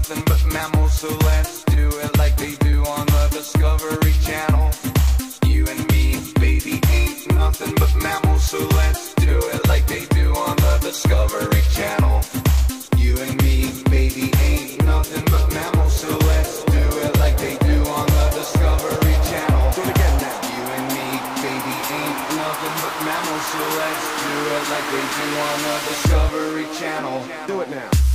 nothing but mammals, so let's do it like they do on the Discovery Channel. You and me, baby, ain't nothing but mammals, so let's do it like they do on the Discovery Channel. You and me, baby, ain't nothing but mammals, so let's do it like they do on the Discovery Channel. Do it again now. You and me, baby, ain't nothing but mammals, so let's do it like they do on the Discovery Channel. Do it now.